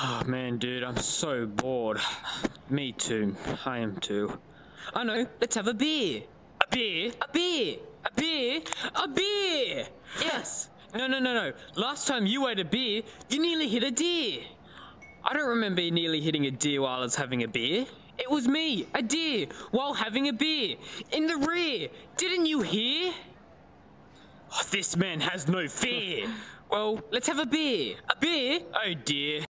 Oh man, dude, I'm so bored. Me too. I am too. I know. Let's have a beer. A beer? A beer? A beer? A beer! Yes! No. Last time you ate a beer, you nearly hit a deer. I don't remember nearly hitting a deer while I was having a beer. It was me, a deer, while having a beer. In the rear. Didn't you hear? Oh, this man has no fear. Well, let's have a beer. A beer? Oh dear.